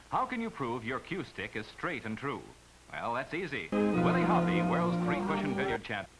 How can you prove your cue stick is straight and true? Well, that's easy. Willie Hoppy, world's three-cushion billiard champ.